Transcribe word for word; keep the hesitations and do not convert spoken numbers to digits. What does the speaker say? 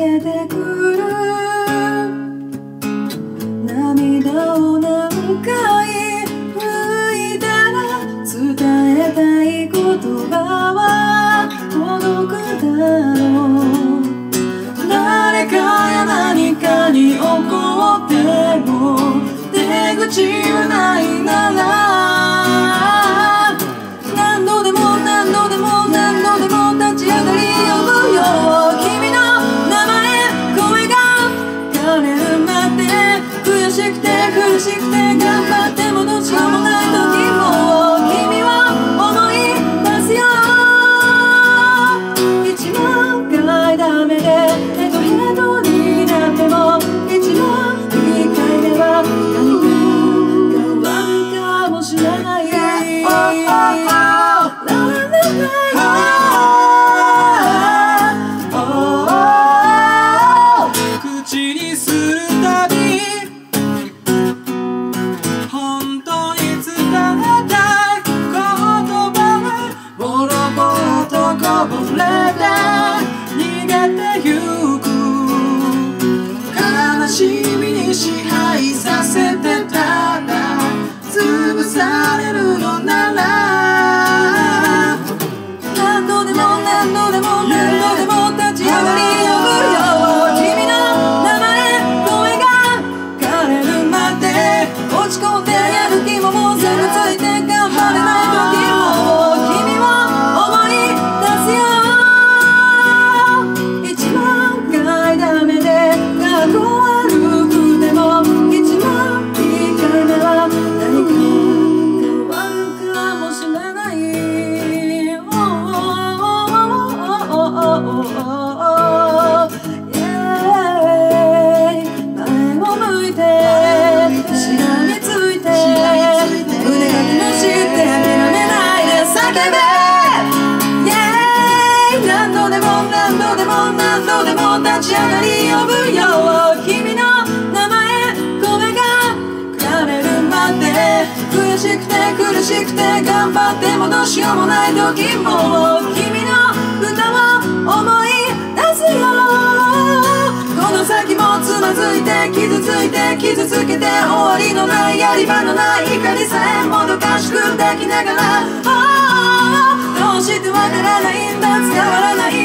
げてくる涙を何回拭いたら伝えたい言葉は届くだろう。誰かや何かに怒っても出口はないなら何度でも何度でも何度でも立ち上がり呼ぶよ。君の名前声が枯れるまで悔しくて苦しくて頑張ってもどうしようもない時も君は思い出すよ。一万回ダメでヘトヘトになっても一万二回目は何か変わるかもしれない。口にするたび本当に伝えたい言葉がボロボロとこぼれて逃げてゆく。悲しみに支配させてたら潰されるのなら何度でも何度でも何度でも立ち上がり呼ぶよ。君の名前声が枯れるまで落ち込んでやる気ももうすぐついて頑張れない時も君を思い出すよ。一万回ダメで過去悪くても一万二回目は何か変わるかもしれない。前を向いてしがみついて胸が気持ちって諦めないで叫べ。何度でも何度でも何度でも立ち上がり呼ぶよ。君の名前声が枯れるまで悔しくて苦しくて頑張ってもどうしようもない時も君の歌を思い出すよ。この先もつまずいて傷ついて傷つけて終わりのないやり場のない怒りさえもどかしく抱きながら、oh、どうしてわからないんだ伝わらない